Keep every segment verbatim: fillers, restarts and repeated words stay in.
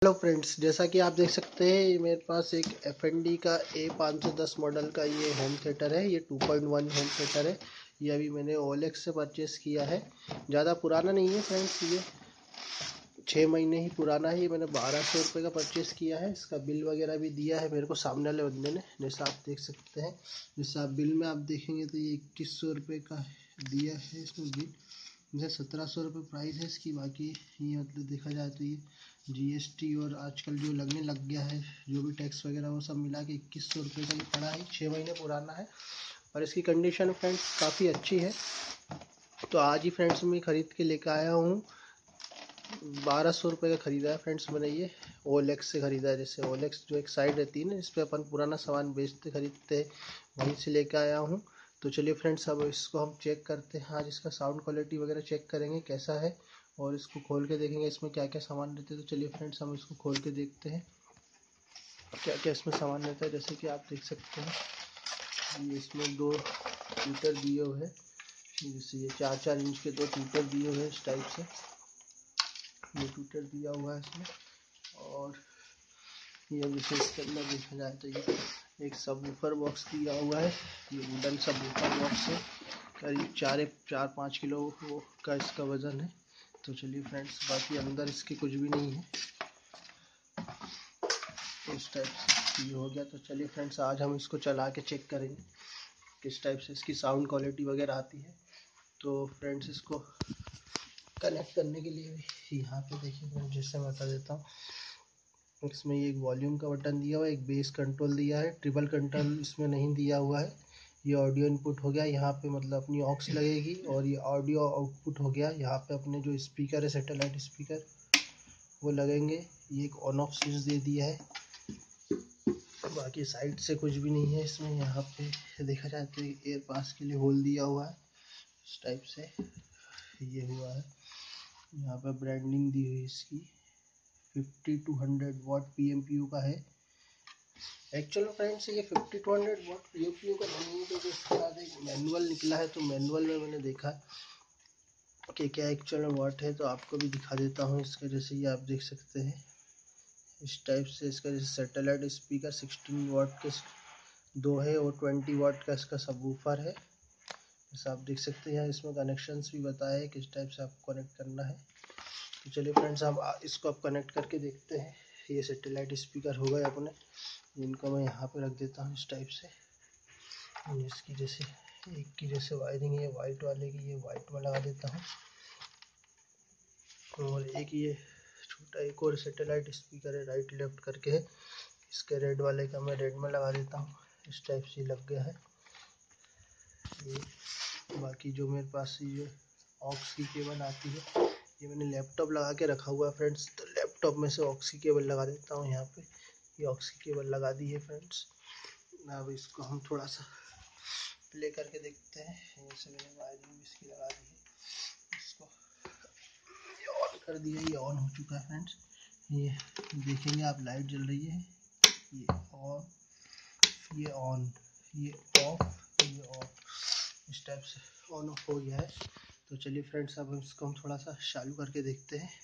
Hello friends, जैसा कि आप देख सकते हैं ये मेरे पास एक एफ एन डी का ए पाँच सौ दस मॉडल का ये होम थिएटर है। ये two point one home theatre है। ये अभी मैंने ओएलएक्स से परचेज़ किया है। ज़्यादा पुराना नहीं है फ्रेंड्स, ये छः महीने ही पुराना है। ये मैंने बारह सौ रुपये का परचेज़ किया है। इसका बिल वगैरह भी दिया है मेरे को सामने वाले बंदे ने, जैसा आप देख सकते हैं। जैसे आप बिल में आप देखेंगे तो ये इक्कीस सौ रुपये का दिया है इसमें बिल। जैसे सत्रह सौ रुपये प्राइस है इसकी। बाकी ये मतलब देखा जाए तो ये जीएसटी और आजकल जो लगने लग गया है, जो भी टैक्स वगैरह वो सब मिला के इक्कीस सौ रुपये का ये पड़ा है। छः महीने पुराना है और इसकी कंडीशन फ्रेंड्स काफ़ी अच्छी है। तो आज ही फ्रेंड्स मैं ख़रीद के लेकर आया हूँ। बारह सौ रुपये का ख़रीदा है फ्रेंड्स मैंने। ये ओएलएक्स से ख़रीदा है। जैसे ओएलएक्स जो एक साइट रहती है ना, जिस पर अपन पुराना सामान बेचते खरीदते हैं, वहीं से लेकर आया हूँ। तो चलिए फ्रेंड्स, अब इसको हम चेक करते हैं। आज इसका साउंड क्वालिटी वगैरह चेक करेंगे कैसा है और इसको खोल के देखेंगे इसमें क्या क्या सामान रहते हैं। तो चलिए फ्रेंड्स, हम इसको खोल के देखते हैं क्या क्या इसमें सामान रहता है। जैसे कि आप देख सकते हैं ये इसमें दो ट्यूटर दिए हुए हैं। जैसे ये चार चार इंच के दो ट्यूटर दिए हुए हैं इस टाइप से। ये ट्यूटर दिया हुआ है इसमें। और ये जैसे इसके अंदर देखा जाए तो ये एक सबवूफर बॉक्स दिया हुआ है। ये वुडन सबवूफर बॉक्स है। करीब चार चार पाँच किलो वो का इसका वज़न है। तो चलिए फ्रेंड्स, बाकी अंदर इसके कुछ भी नहीं है। इस टाइप से ये हो गया। तो चलिए फ्रेंड्स, आज हम इसको चला के चेक करेंगे किस टाइप से इसकी साउंड क्वालिटी वगैरह आती है। तो फ्रेंड्स, इसको कनेक्ट करने के लिए यहाँ पे देखिए फ्रेंड्स, जैसे मैं बता देता हूँ। इसमें ये एक वॉल्यूम का बटन दिया हुआ है, एक बेस कंट्रोल दिया है। ट्रिपल कंट्रोल इसमें नहीं दिया हुआ है। ये ऑडियो इनपुट हो गया। यहाँ पे मतलब अपनी ऑक्स लगेगी और ये ऑडियो आउटपुट हो गया। यहाँ पे अपने जो स्पीकर है, सैटेलाइट स्पीकर, वो लगेंगे। ये एक ऑन ऑफ स्विच दे दिया है। बाकी साइड से कुछ भी नहीं है इसमें। यहाँ पे देखा जाए तो एयर पास के लिए होल दिया हुआ है इस टाइप से ये हुआ है। यहाँ पे ब्रांडिंग दी हुई इसकी fifty two hundred watt P M P U का है। एक्चुअल फ्रेंड्स ये fifty two hundred watt P M P U का नहीं है, तो इसके बाद एक मैनुअल निकला है। तो मैनुअल में मैंने देखा कि क्या एक्चुअल में वाट है, तो आपको भी दिखा देता हूँ इसका। जैसे ये आप देख सकते हैं इस टाइप से इसका जैसे सैटेलाइट स्पीकर सिक्सटीन वाट के दो है और ट्वेंटी वाट का इसका सबवूफर है। जैसे आप देख सकते हैं यहाँ इसमें कनेक्शंस भी बताया है किस टाइप से आपको कनेक्ट करना है। तो चलिए फ्रेंड्स, हम इसको अब कनेक्ट करके देखते हैं। ये सैटेलाइट स्पीकर हो गए अपने, जिनको मैं यहाँ पे रख देता हूँ इस टाइप से। इसकी जैसे एक की जैसे वायरिंग है वाइट वाले की, ये वाइट में लगा देता हूँ। और एक ये छोटा एक और सैटेलाइट स्पीकर है, राइट लेफ्ट करके है। इसके रेड वाले का मैं रेड में लगा देता हूँ। इस टाइप से लग गया है ये। बाकी जो मेरे पास ये ऑक्स की केबल आती है, ये मैंने लैपटॉप लगा के रखा हुआ है फ्रेंड्स। तो लैपटॉप में से ऑक्स की केबल लगा देता हूँ यहाँ पे। ये ऑक्स की केबल लगा दी है फ्रेंड्स। अब इसको हम थोड़ा सा प्ले करके देखते हैं। जैसे मैंने वायरिंग इसकी लगा दी है, इसको ये ऑन कर दिया। ये ऑन हो चुका है फ्रेंड्स। ये देखेंगे आप, लाइट जल रही है। ये ऑन, ये ऑन, ये ऑफ, ये ऑफ, इस टाइप से ऑन ऑफ हो गया है। तो चलिए फ्रेंड्स, अब इसको हम थोड़ा सा चालू करके देखते हैं।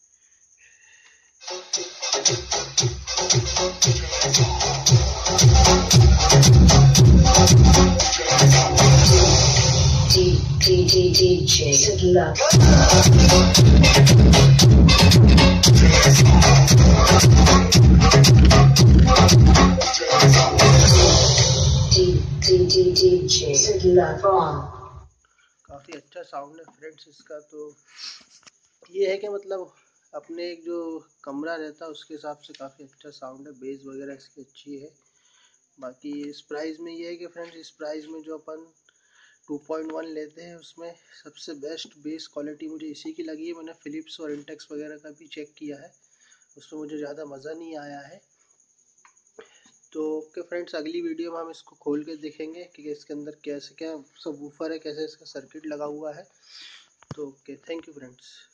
काफ़ी अच्छा साउंड है फ्रेंड्स इसका। तो ये है कि मतलब अपने एक जो कमरा रहता है उसके हिसाब से काफ़ी अच्छा साउंड है। बेस वगैरह इसकी अच्छी है। बाकी इस प्राइस में ये है कि फ्रेंड्स, इस प्राइस में जो अपन टू पॉइंट वन लेते हैं उसमें सबसे बेस्ट बेस क्वालिटी मुझे इसी की लगी है। मैंने फ़िलिप्स और इंटेक्स वगैरह का भी चेक किया है, उसमें मुझे ज़्यादा मज़ा नहीं आया है। तो ओके फ्रेंड्स, अगली वीडियो में हम इसको खोल के देखेंगे कि इसके अंदर कैसे क्या सब वूफर है, कैसे इसका सर्किट लगा हुआ है। तो ओके, थैंक यू फ्रेंड्स।